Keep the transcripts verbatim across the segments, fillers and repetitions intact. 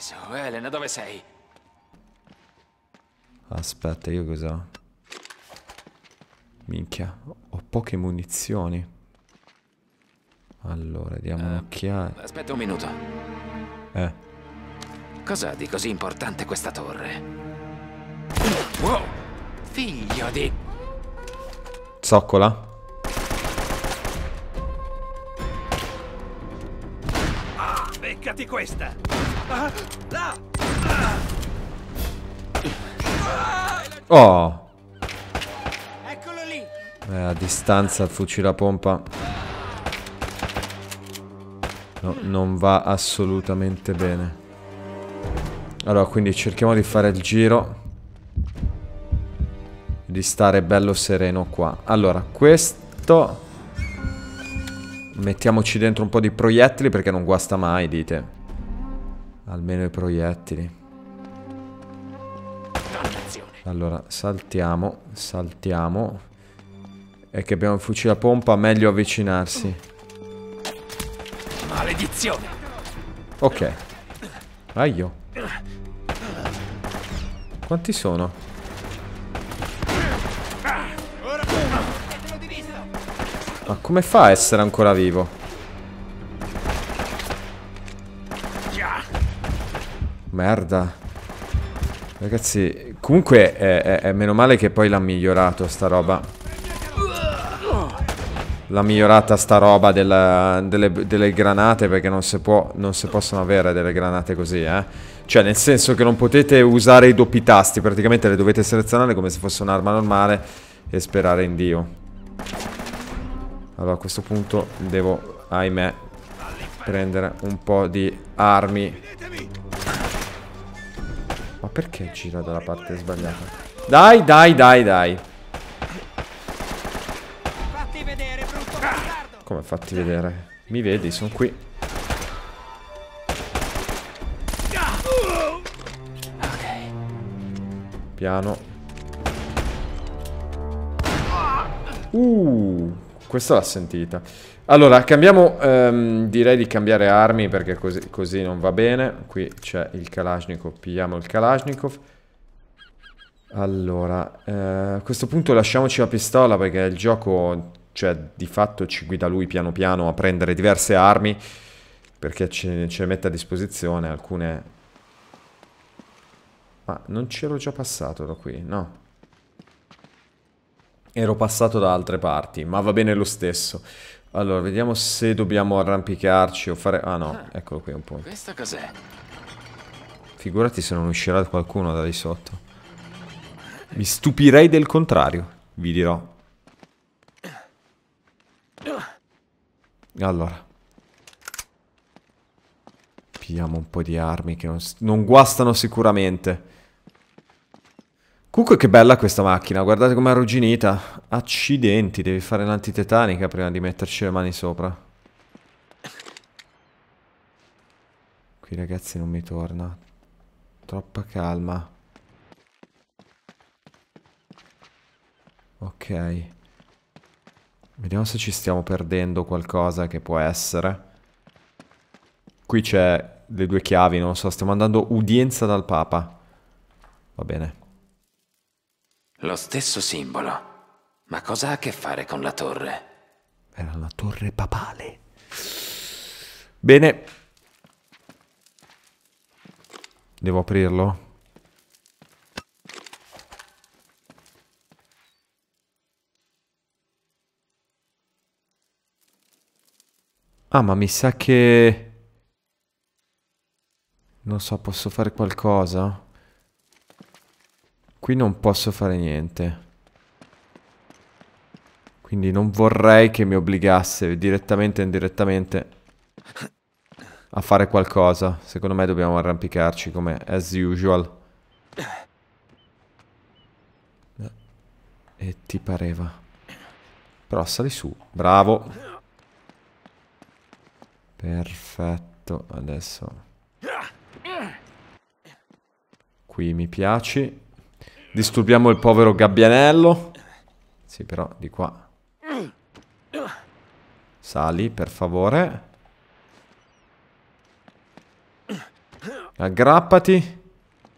Su, Elena, dove sei? Aspetta, io cosa... Minchia, ho poche munizioni. Allora, diamo Uh, un'occhiata. Aspetta un minuto. Eh. Cos'ha di così importante questa torre? Wow! Figlio di... Zoccola? Ah, beccati questa! Ah, là! Oh! Eccolo lì! Eh, a distanza il fucile a pompa. No, non va assolutamente bene. Allora, quindi cerchiamo di fare il giro. Di stare bello sereno qua. Allora, questo... Mettiamoci dentro un po' di proiettili perché non guasta mai, dite. Almeno i proiettili. Allora, saltiamo, saltiamo. E che abbiamo il fucile a pompa, meglio avvicinarsi. Maledizione! Ok. Aio. Quanti sono? Ma come fa a essere ancora vivo? Merda. Ragazzi, comunque è, è, è meno male che poi l'ha migliorato sta roba. L'ha migliorata sta roba della, delle, delle granate, perché non si può, non si possono avere delle granate così, eh. Cioè, nel senso che non potete usare i doppi tasti, praticamente le dovete selezionare come se fosse un'arma normale e sperare in Dio. Allora, a questo punto devo, ahimè, prendere un po' di armi. Ma perché gira dalla parte sbagliata? Dai, dai, dai, dai. Fatti vedere, brutto bastardo! Come fatti vedere? Mi vedi, sono qui. Piano. Uh, questa l'ha sentita. Allora, cambiamo, ehm, direi di cambiare armi perché così, così non va bene. Qui c'è il Kalashnikov, pigliamo il Kalashnikov. Allora, eh, a questo punto lasciamoci la pistola perché il gioco, cioè, di fatto ci guida lui piano piano a prendere diverse armi perché ce, ce le mette a disposizione alcune... Ma non c'ero già passato da qui, no. Ero passato da altre parti, ma va bene lo stesso. Allora, vediamo se dobbiamo arrampicarci o fare... Ah no, eccolo qui un po'. Questo cos'è? Figurati se non uscirà qualcuno da lì sotto. Mi stupirei del contrario, vi dirò. Allora. Pigliamo un po' di armi che non, non guastano sicuramente. Comunque che bella questa macchina, guardate com'è arrugginita. Accidenti, devi fare l'antitetanica prima di metterci le mani sopra. Qui ragazzi non mi torna. Troppa calma. Ok. Vediamo se ci stiamo perdendo qualcosa che può essere. Qui c'è le due chiavi, non lo so, stiamo andando udienza dal Papa. Va bene. Lo stesso simbolo. Ma cosa ha a che fare con la torre? Era la torre papale. Bene. Devo aprirlo? Ah, ma mi sa che... Non so, posso fare qualcosa? Qui non posso fare niente. Quindi non vorrei che mi obbligasse direttamente o indirettamente a fare qualcosa. Secondo me dobbiamo arrampicarci come as usual. E ti pareva. Però sali su. Bravo. Perfetto. Adesso. Qui mi piaci. Disturbiamo il povero gabbianello. Sì, però di qua. Sali, per favore. Aggrappati.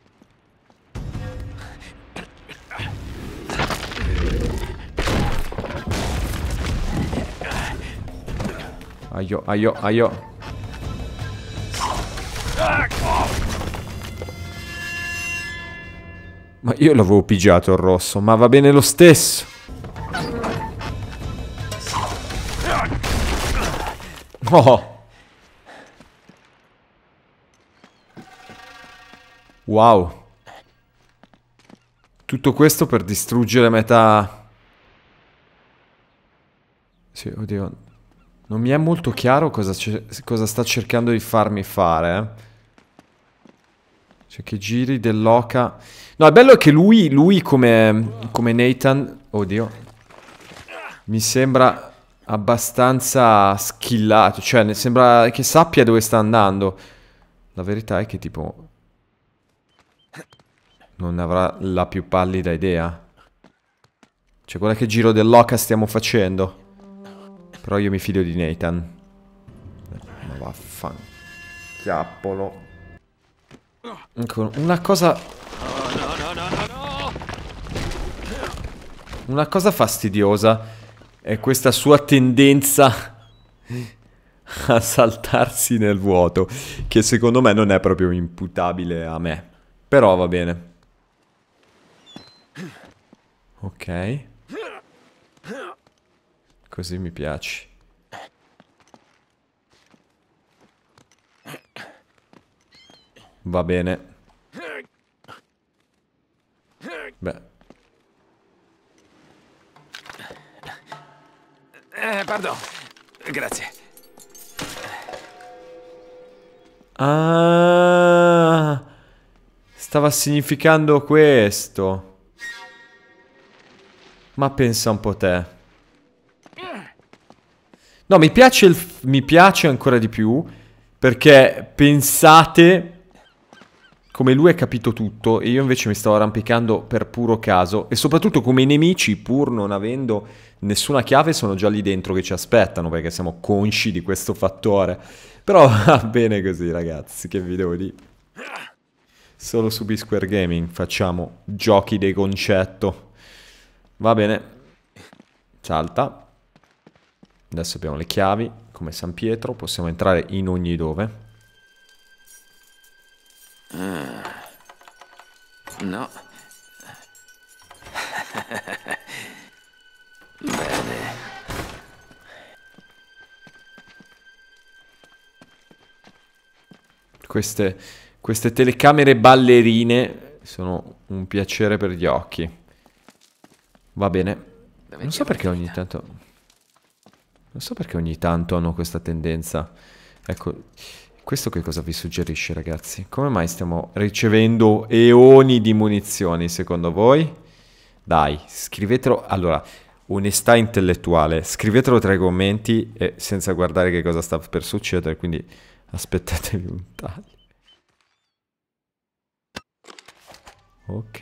Aio, aio, aio. Ma io l'avevo pigiato il rosso, ma va bene lo stesso. Oh. Wow. Tutto questo per distruggere metà... Sì, oddio. Non mi è molto chiaro cosa, cosa sta cercando di farmi fare, eh. Cioè che giri dell'oca... No, il bello è che lui, lui come, come Nathan... Oddio. Mi sembra abbastanza skillato. Cioè, ne sembra che sappia dove sta andando. La verità è che tipo... non ne avrà la più pallida idea. Cioè, guarda che giro dell'oca stiamo facendo. Però io mi fido di Nathan. Ma vaffanchiappolo. Una cosa... Una cosa fastidiosa è questa sua tendenza a saltarsi nel vuoto, che secondo me non è proprio imputabile a me. Però va bene. Ok. Così mi piaci. Va bene. Beh. Eh, pardon. Grazie. Ah, stava significando questo. Ma pensa un po' te. No, mi piace, il, mi piace ancora di più, perché pensate come lui ha capito tutto e io invece mi stavo arrampicando per puro caso, e soprattutto come i nemici, pur non avendo nessuna chiave, sono già lì dentro che ci aspettano, perché siamo consci di questo fattore. Però va bene così, ragazzi, che vi devo dire. Solo su B-Square Gaming facciamo giochi di concetto. Va bene. Salta. Adesso abbiamo le chiavi, come San Pietro, possiamo entrare in ogni dove. Ah. No. Bene. Queste, queste telecamere ballerine sono un piacere per gli occhi. Va bene. Non so perché ogni tanto... Non so perché ogni tanto hanno questa tendenza. Ecco, questo che cosa vi suggerisce, ragazzi? Come mai stiamo ricevendo eoni di munizioni, secondo voi? Dai, scrivetelo. Allora, onestà intellettuale, scrivetelo tra i commenti e senza guardare che cosa sta per succedere, quindi aspettatevi un taglio. Ok.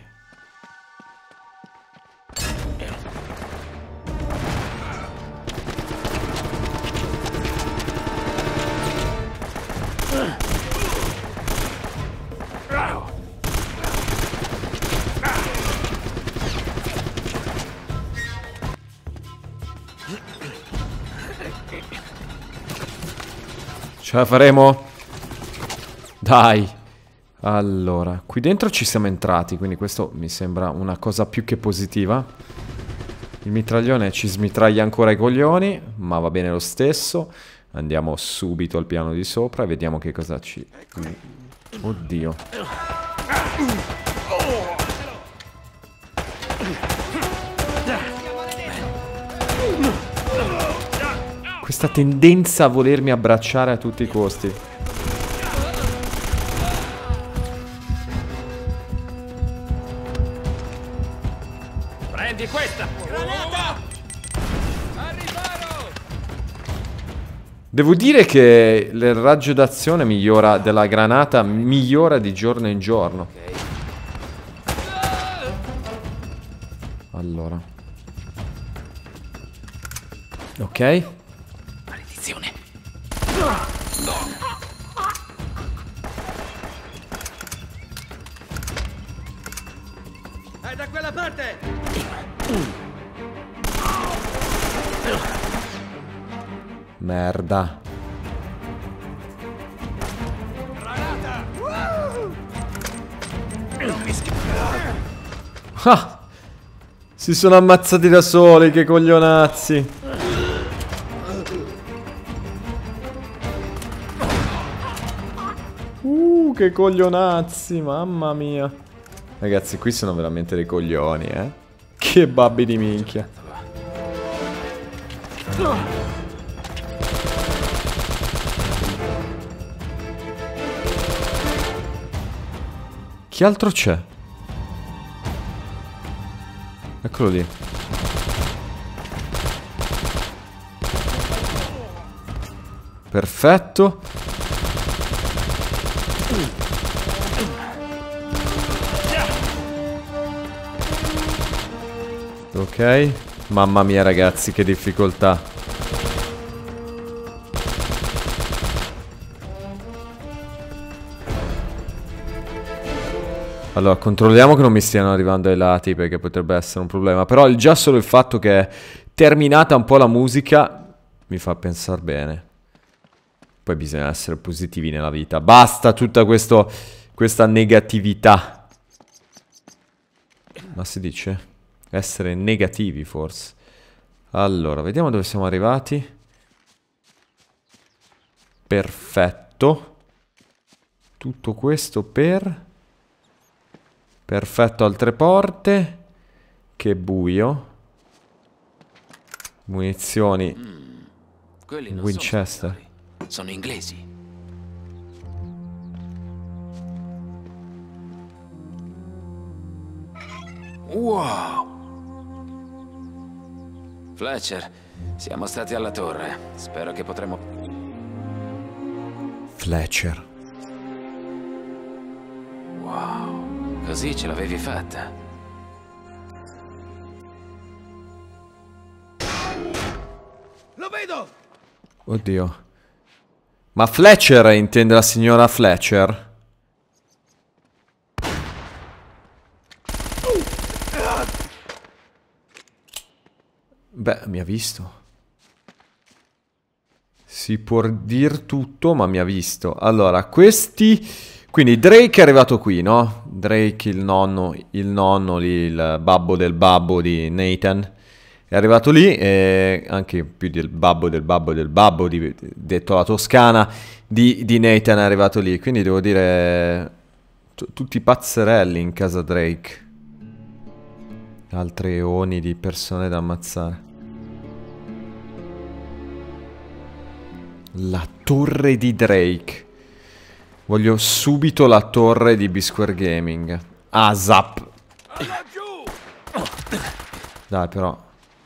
Ce la faremo? Dai. Allora, qui dentro ci siamo entrati, quindi questo mi sembra una cosa più che positiva. Il mitraglione ci smitraglia ancora i coglioni, ma va bene lo stesso. Andiamo subito al piano di sopra e vediamo che cosa ci... Oddio. Questa tendenza a volermi abbracciare a tutti i costi. Prendi questa! Granata! Arrivaro! Devo dire che il raggio d'azione migliora della granata, migliora di giorno in giorno. Allora. Ok. Maledizione. È da quella parte! Merda. Granata! Ah! Si sono ammazzati da soli, che coglionazzi. Uh, che coglionazzi, mamma mia. Ragazzi, qui sono veramente dei coglioni, eh. Che babbi di minchia. Chi altro c'è? Eccolo lì. Perfetto. Ok. Mamma mia ragazzi, che difficoltà. Allora, controlliamo che non mi stiano arrivando ai lati, perché potrebbe essere un problema. Però il, già solo il fatto che è terminata un po' la musica mi fa pensare bene. Poi bisogna essere positivi nella vita. Basta tutta questo, questa negatività. Ma si dice? Essere negativi, forse. Allora, vediamo dove siamo arrivati. Perfetto. Tutto questo per... Perfetto, altre porte. Che buio. Munizioni. Mm, quelli non Winchester. Sono, sono inglesi. Wow. Fletcher, siamo stati alla torre. Spero che potremo... Fletcher. Wow. Così ce l'avevi fatta. Lo vedo! Oddio. Ma Fletcher intende la signora Fletcher? Beh, mi ha visto. Si può dir tutto, ma mi ha visto. Allora, questi... Quindi Drake è arrivato qui, no? Drake, il nonno, il nonno lì, il babbo del babbo di Nathan. È arrivato lì, e anche più del babbo del babbo del babbo, di, detto alla toscana, di, di Nathan è arrivato lì. Quindi devo dire... Tutti pazzerelli in casa Drake. Altre eoni di persone da ammazzare. La torre di Drake. Voglio subito la torre di B-Square Gaming. Ah, zap. Dai, però.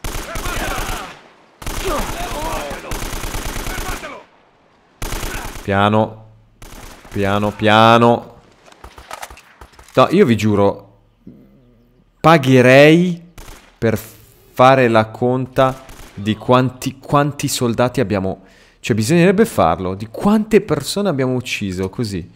Piano. Piano, piano. No, io vi giuro, pagherei per fare la conta di quanti, quanti soldati abbiamo... Cioè, bisognerebbe farlo. Di quante persone abbiamo ucciso, così.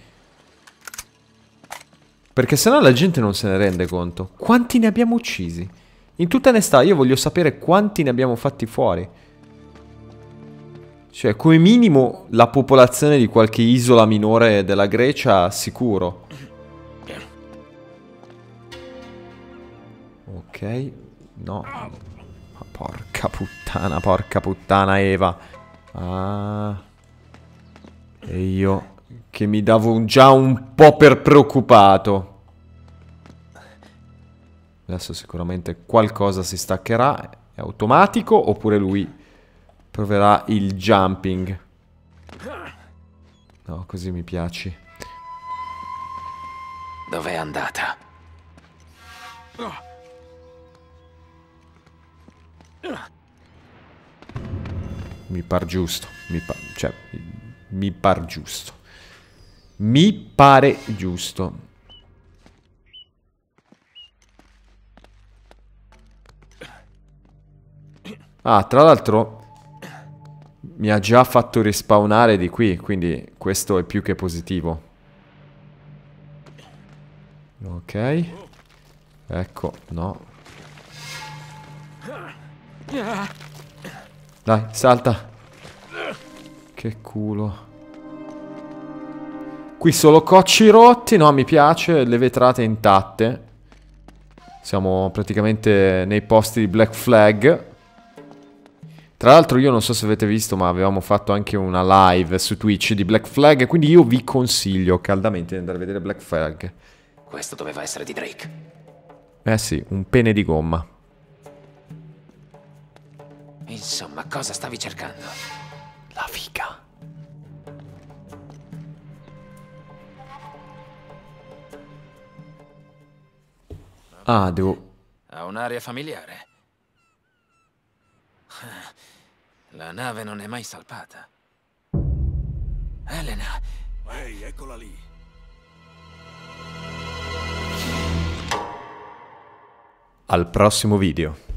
Perché sennò la gente non se ne rende conto. Quanti ne abbiamo uccisi? In tutta onestà, io voglio sapere quanti ne abbiamo fatti fuori. Cioè, come minimo, la popolazione di qualche isola minore della Grecia, sicuro. Ok. No. Ma porca puttana, porca puttana, Eva. Ah, e io che mi davo già un po' per preoccupato. Adesso sicuramente qualcosa si staccherà. È automatico oppure lui proverà il jumping? No, così mi piaci. Dov'è andata? Mi par giusto. Mi par, cioè, mi par giusto. Mi pare giusto. Ah, tra l'altro mi ha già fatto rispawnare di qui, quindi questo è più che positivo. Ok. Ecco, no. Dai, salta. Che culo. Qui solo cocci rotti. No, mi piace. Le vetrate intatte. Siamo praticamente nei posti di Black Flag. Tra l'altro io non so se avete visto, ma avevamo fatto anche una live su Twitch di Black Flag, quindi io vi consiglio caldamente di andare a vedere Black Flag. Questo doveva essere di Drake. Eh sì, un pene di gomma. Insomma, cosa stavi cercando? La figa. Ah, devo... Ha un'aria familiare. La nave non è mai salpata. Elena. Ehi, eccola lì. Al prossimo video.